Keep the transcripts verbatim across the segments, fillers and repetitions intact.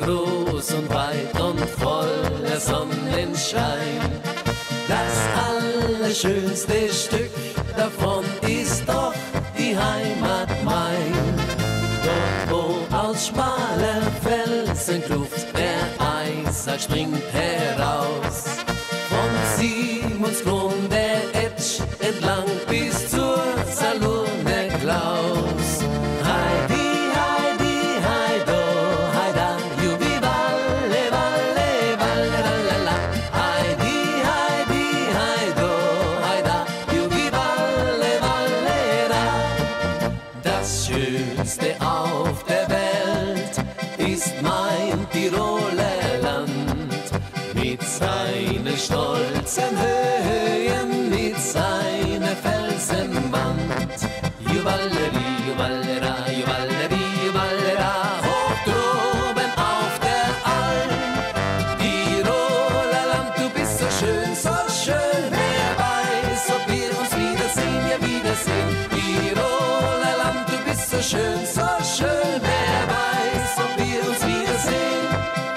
groß und weit und voller Sonnenschein. Das allerschönste Stück davon ist doch die Heimat mein. Dort, wo aus schmaler Felsenkluft der Eissack springt heraus. Von Simonskron der Etsch entlang bis zur Salurner Klaus. Heidi, Heidi, Heido, Heida, Jubi, Walle, Walle, Walle, Lalala. Heidi, Heidi, Heido, Heida, Jubi, Walle, Walle, da. Das Schönste auf der Welt ist mein Tiroler Land. Mit seinen stolzen Höhen, mit seiner Felsenwand. Juballeri, Jubalera, Juballeri, Jubalera, hoch droben auf der Alm. Tiroler Land, du bist so schön, so schön. Wer weiß, ob wir uns wiedersehen, ja wiedersehen. Tiroler Land, du bist so schön, so schön. Wer weiß, ob wir uns wiedersehen.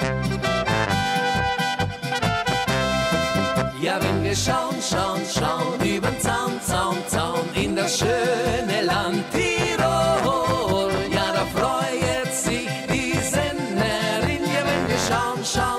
Ja, wenn wir schauen, schauen, schauen übern Zaun, Zaun, Zaun in das schöne Land Tirol, ja, da freut sich die Sennerin. Ja, wenn wir schauen, schauen